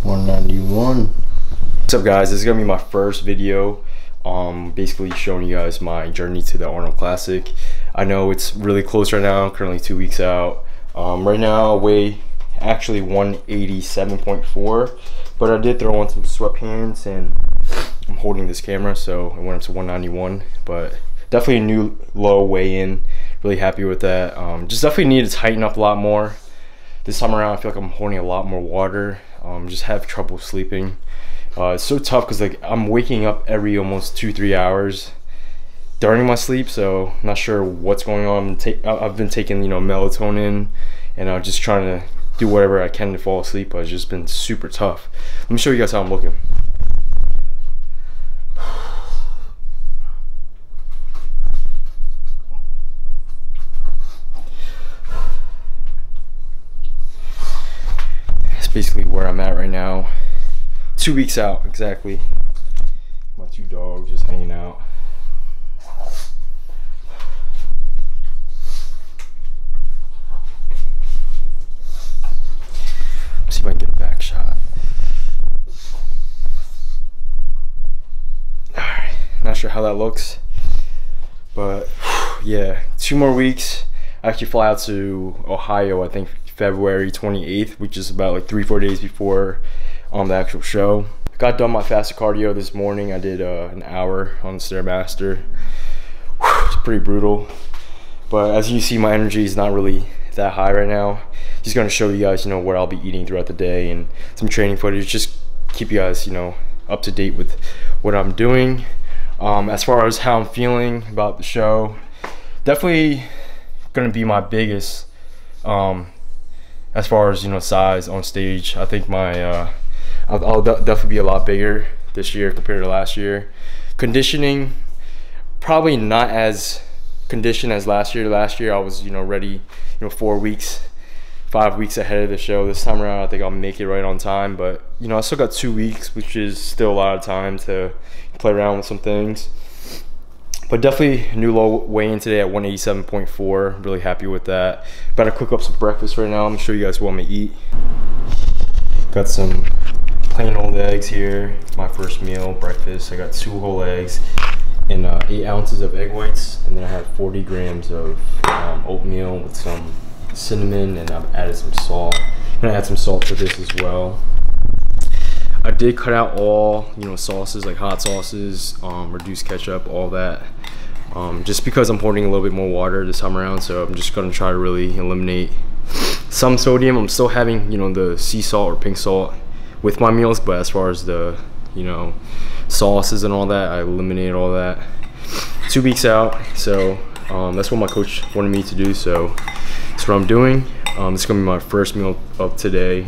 191. What's up, guys? This is gonna be my first video, basically showing you guys my journey to the Arnold Classic. I know it's really close right now, currently 2 weeks out. Right now I weigh actually 187.4, but I did throw on some sweatpants and I'm holding this camera, so I went up to 191, but definitely a new low weigh-in. Really happy with that. Just definitely need to tighten up a lot more. This time around I feel like I'm holding a lot more water. Just have trouble sleeping. It's so tough because like I'm waking up every almost 2-3 hours during my sleep, so I'm not sure what's going on. I've been taking, you know, melatonin, and I'm just trying to do whatever I can to fall asleep, but it's just been super tough. Let me show you guys how I'm looking. Basically where I'm at right now. 2 weeks out exactly. My two dogs just hanging out. Let's see if I can get a back shot. Alright, not sure how that looks, but yeah, 2 more weeks. I actually fly out to Ohio, I think February 28th, which is about like 3-4 days before the actual show. Got done my fasted cardio this morning. I did an hour on the Stairmaster. It's pretty brutal, but as you see, my energy is not really that high right now. Just gonna show you guys, you know, what I'll be eating throughout the day and some training footage. Just keep you guys, you know, up to date with what I'm doing. As far as how I'm feeling about the show, definitely gonna be my biggest. As far as, you know, size on stage, I think my I'll definitely be a lot bigger this year compared to last year. Conditioning, probably not as conditioned as last year. Last year I was, you know, ready, you know, 4 weeks, 5 weeks ahead of the show. This time around I think I'll make it right on time, but you know, I still got 2 weeks, which is still a lot of time to play around with some things. But definitely a new low weigh-in today at 187.4. Really happy with that. About to cook up some breakfast right now. I'm gonna show you guys what I'm gonna eat. Got some plain old eggs here. My first meal, breakfast. I got 2 whole eggs and 8 ounces of egg whites. And then I have 40 grams of oatmeal with some cinnamon, and I've added some salt. I'm gonna add some salt to this as well. I did cut out all, you know, sauces like hot sauces, reduced ketchup, all that, just because I'm pouring a little bit more water this time around. So I'm just gonna try to really eliminate some sodium. I'm still having, you know, the sea salt or pink salt with my meals, but as far as the, you know, sauces and all that, I eliminated all that. 2 weeks out, so that's what my coach wanted me to do, so that's what I'm doing. It's gonna be my first meal of today.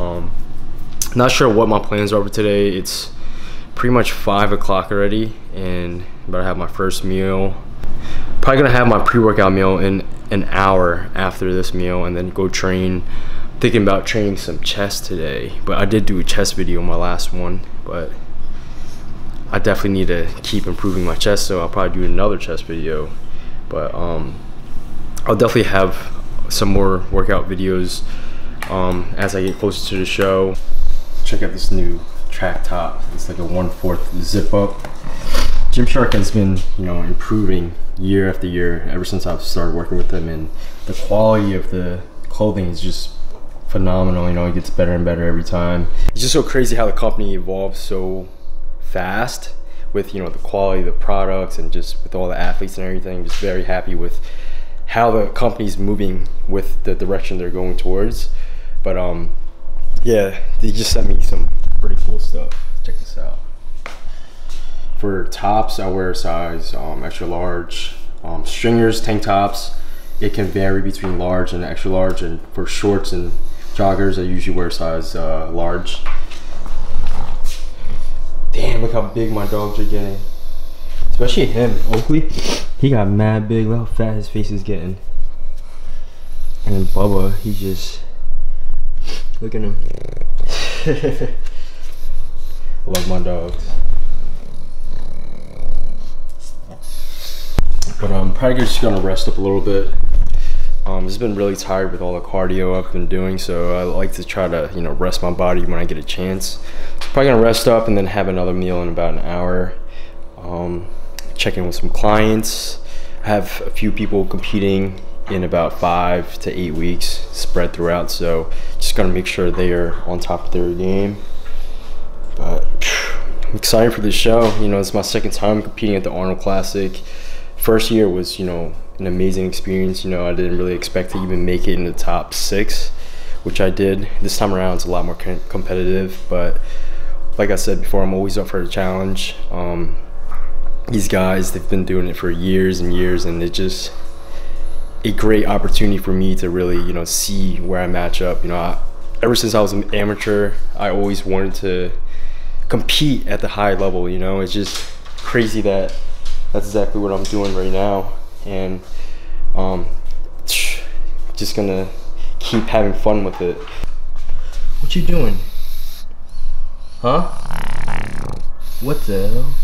Not sure what my plans are for today. It's pretty much 5 o'clock already, and I'm about to have my first meal. Probably gonna have my pre-workout meal in an hour after this meal, and then go train. Thinking about training some chest today, but I did do a chest video in my last one, but I definitely need to keep improving my chest, so I'll probably do another chest video. But I'll definitely have some more workout videos as I get closer to the show. Check out this new track top. It's like a 1/4 zip up. Gymshark has been, you know, improving year after year ever since I've started working with them, and the quality of the clothing is just phenomenal. You know, it gets better and better every time. It's just so crazy how the company evolves so fast with, you know, the quality of the products and just with all the athletes and everything. Just very happy with how the company's moving with the direction they're going towards. But yeah, they just sent me some pretty cool stuff. Check this out. For tops, I wear a size extra large. Stringers, tank tops, it can vary between large and extra large. And for shorts and joggers, I usually wear size large. Damn, look how big my dogs are getting. Especially him, Oakley. He got mad big. Look how fat his face is getting. And then Bubba, he just... Look at him. Love my dogs. But I'm probably just gonna rest up a little bit. Just been really tired with all the cardio I've been doing, so I like to try to, you know, rest my body when I get a chance. So probably gonna rest up and then have another meal in about an hour. Check in with some clients. I have a few people competing in about 5 to 8 weeks spread throughout, so just gonna make sure they are on top of their game. But I'm excited for this show. You know, it's my second time competing at the Arnold Classic. First year was, you know, an amazing experience. You know, I didn't really expect to even make it in the top 6, which I did. This time around it's a lot more competitive, but like I said before, I'm always up for a challenge. These guys, they've been doing it for years and years, and it's just a great opportunity for me to really, you know, see where I match up. You know, ever since I was an amateur, I always wanted to compete at the high level. You know, it's just crazy that that's exactly what I'm doing right now. And just gonna keep having fun with it. What you doing? Huh? What the hell?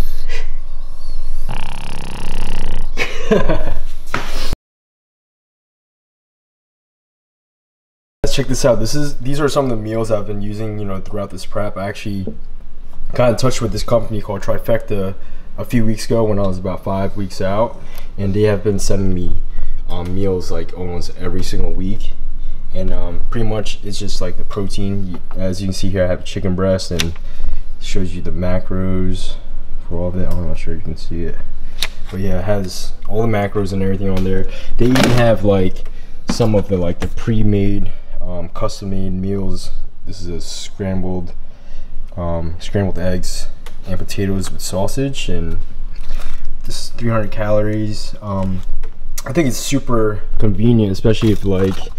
Let's check this out. These are some of the meals I've been using, you know, throughout this prep. I actually got in touch with this company called Trifecta a few weeks ago when I was about 5 weeks out, and they have been sending me meals like almost every single week. And pretty much it's just like the protein. As you can see here, I have chicken breast, and it shows you the macros for all of it. I'm not sure you can see it, but yeah, it has all the macros and everything on there. They even have like some of the pre-made custom-made meals. This is a scrambled eggs and potatoes with sausage, and this is 300 calories. I think it's super convenient, especially if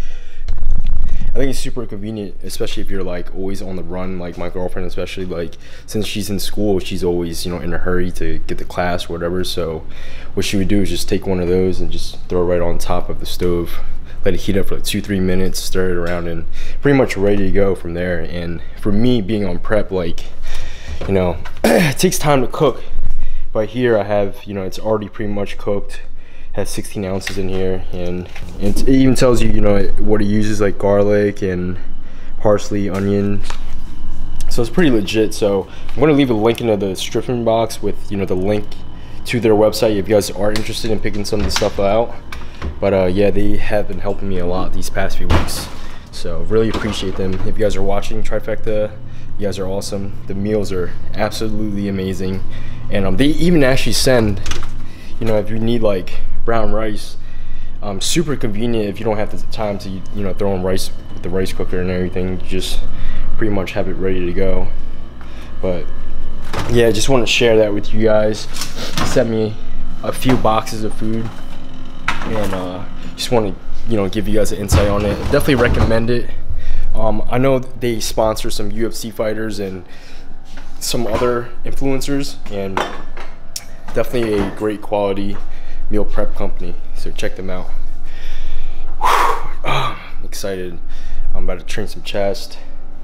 if you're like always on the run, like my girlfriend, especially like since she's in school, she's always, you know, in a hurry to get to class or whatever. So what she would do is just take one of those and just throw it right on top of the stove, let it heat up for like 2-3 minutes, stir it around, and pretty much ready to go from there. And for me, being on prep, like, you know, it takes time to cook, but here I have, you know, it's already pretty much cooked. Has 16 ounces in here, and it even tells you, you know, what it uses, like garlic and parsley, onion. So it's pretty legit. So I'm going to leave a link in the description box with, you know, the link to their website if you guys are interested in picking some of the stuff out. But yeah, they have been helping me a lot these past few weeks, so really appreciate them. If you guys are watching Trifecta, you guys are awesome. The meals are absolutely amazing, and they even actually send, you know, if you need like brown rice, super convenient. If you don't have the time to, you know, throw in rice with the rice cooker and everything, you just pretty much have it ready to go. But yeah, I just want to share that with you guys. They sent me a few boxes of food, and just want to, you know, give you guys an insight on it. Definitely recommend it. I know they sponsor some UFC fighters and some other influencers, and definitely a great quality meal prep company, so check them out. I'm excited. I'm about to train some chest.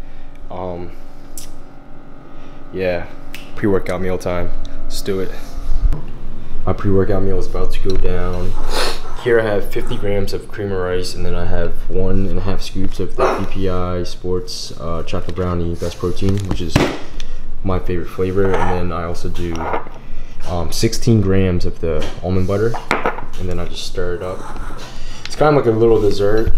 Yeah, pre-workout meal time. Let's do it. My pre-workout meal is about to go down. Here I have 50 grams of cream of rice, and then I have 1.5 scoops of the PPI Sports chocolate brownie best protein, which is my favorite flavor. And then I also do 16 grams of the almond butter, and then I just stir it up. It's kind of like a little dessert.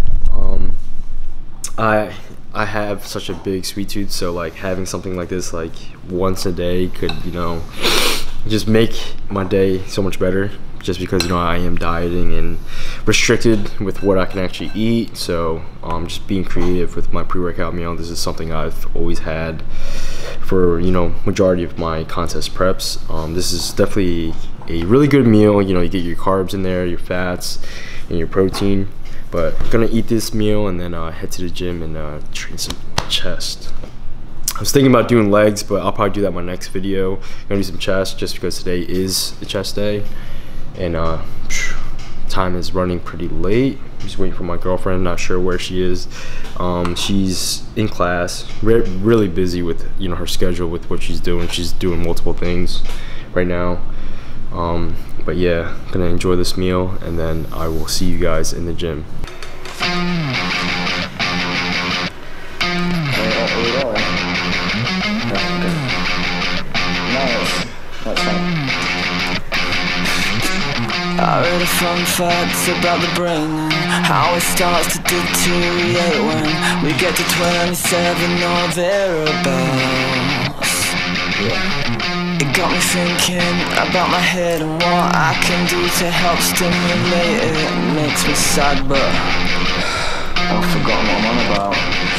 I have such a big sweet tooth, so like having something like this like once a day could, you know, just make my day so much better, just because, you know, I am dieting and restricted with what I can actually eat. So just being creative with my pre-workout meal. This is something I've always had for, you know, majority of my contest preps. This is definitely a really good meal. You know, you get your carbs in there, your fats, and your protein. But I'm gonna eat this meal and then head to the gym and train some chest. I was thinking about doing legs, but I'll probably do that in my next video. I'm gonna do some chest just because today is the chest day, and time is running pretty late. I'm just waiting for my girlfriend, not sure where she is. She's in class, really busy with, you know, her schedule with what she's doing. She's doing multiple things right now. But yeah, gonna enjoy this meal, and then I will see you guys in the gym. I read a fun fact about the brain and how it starts to deteriorate when we get to 27 or thereabouts. It got me thinking about my head and what I can do to help stimulate it. It makes me sad, but I've forgotten what I'm on about.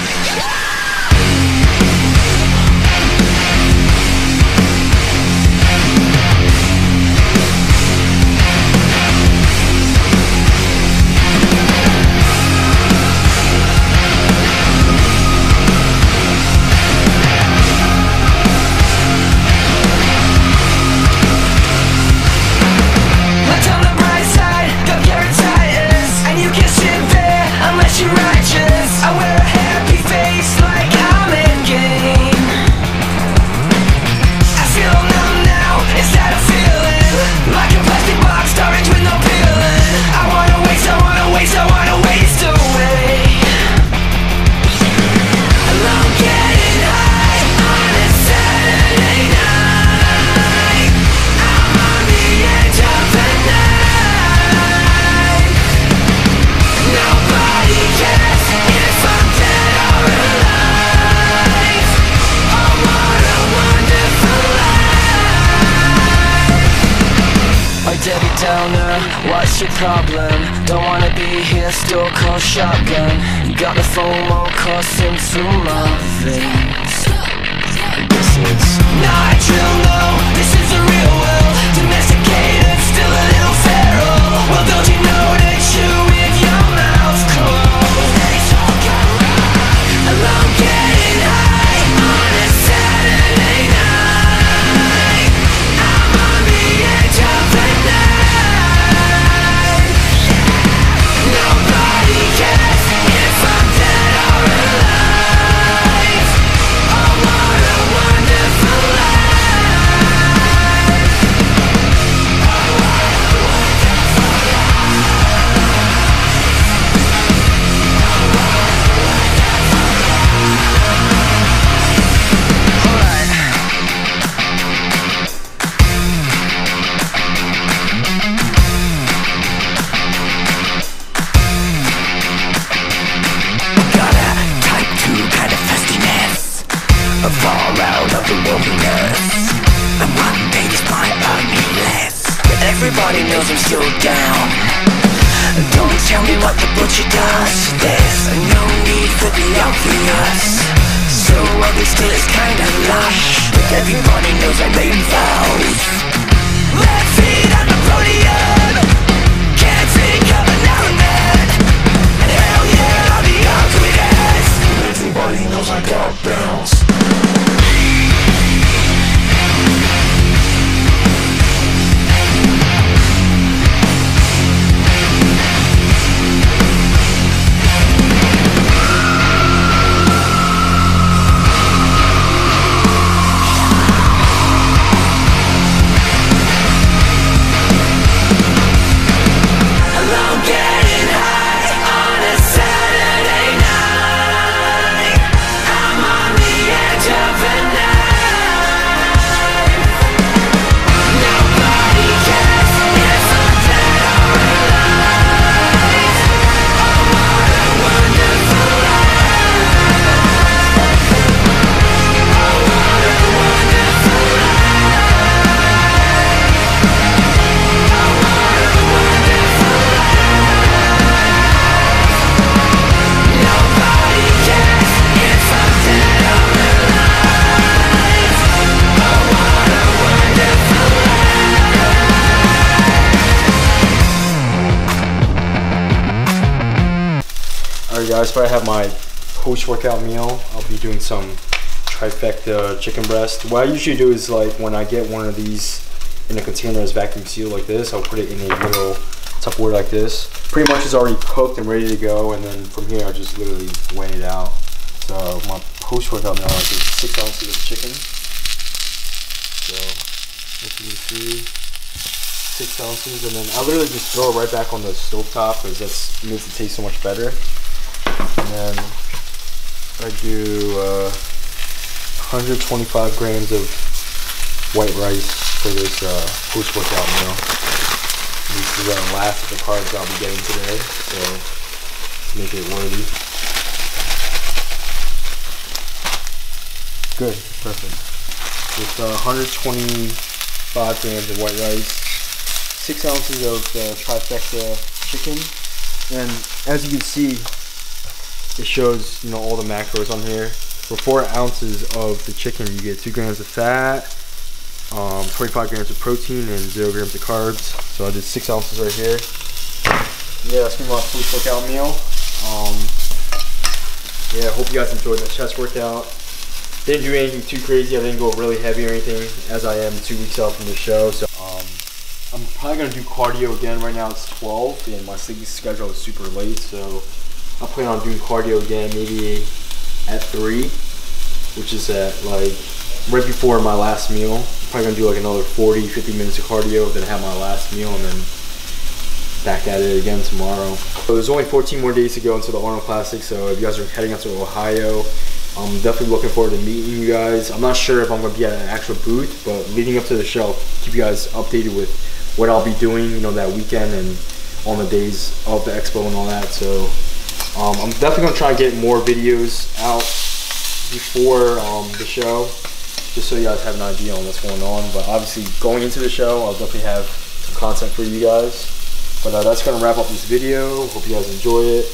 Debbie Downer, what's your problem? Don't wanna be here, still call shotgun. You got the FOMO coursing through my veins. This is not a drill, no, this is a real world. Domesticated, still a little feral. Well, don't you know that you with your mouth closed? Alone getting high on a Saturday night. I'm on the edge of the night. Nobody cares if I'm dead or alive. Oh, what a wonderful life. Oh, what a wonderful far out of the wilderness, and one day this might earn me less, but everybody knows I'm still down. Don't tell me what the butcher does. There's no need for the obvious. So ugly still it's kinda lush, but everybody knows I made vows. Left feet on the podium, can't think of an element, and hell yeah, I'll be ugly as. Everybody knows I got bounce. Alright guys, so I have my post-workout meal. I'll be doing some trifecta chicken breast. What I usually do is, like, when I get one of these in a container that's vacuum sealed like this, I'll put it in a little Tupperware like this. Pretty much it's already cooked and ready to go, and then from here I just literally weigh it out. So my post-workout meal is 6 ounces of chicken. So, as you can see, 6 ounces, and then I literally just throw it right back on the stove top because that makes it taste so much better. And then I do 125 grams of white rice for this post-workout meal. This is the last of the carbs I'll be getting today, so let's make it worthy. Good, perfect. With 125 grams of white rice, 6 ounces of trifecta chicken, and as you can see, it shows, you know, all the macros on here. For 4 ounces of the chicken, you get 2 grams of fat, 25 grams of protein, and 0 grams of carbs. So I did 6 ounces right here. Yeah, that's gonna be my post-workout meal. Yeah, I hope you guys enjoyed the chest workout. Didn't do anything too crazy. I didn't go really heavy or anything, as I am 2 weeks out from the show. So I'm probably gonna do cardio again. Right now it's 12, and my sleep schedule is super late, so I plan on doing cardio again, maybe at 3, which is at like right before my last meal. I'm probably gonna do like another 40-50 minutes of cardio, then have my last meal, and then back at it again tomorrow. So there's only 14 more days to go until the Arnold Classic, so if you guys are heading out to Ohio, I'm definitely looking forward to meeting you guys. I'm not sure if I'm going to be at an actual booth, but leading up to the show, I'll keep you guys updated with what I'll be doing, you know, that weekend and on the days of the expo and all that. So I'm definitely going to try and get more videos out before the show, just so you guys have an idea on what's going on. But obviously, going into the show, I'll definitely have some content for you guys. But that's going to wrap up this video. Hope you guys enjoy it.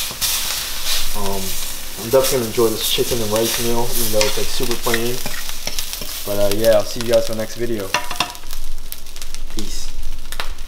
I'm definitely going to enjoy this chicken and rice meal, even though it's like super plain. But yeah, I'll see you guys for the next video.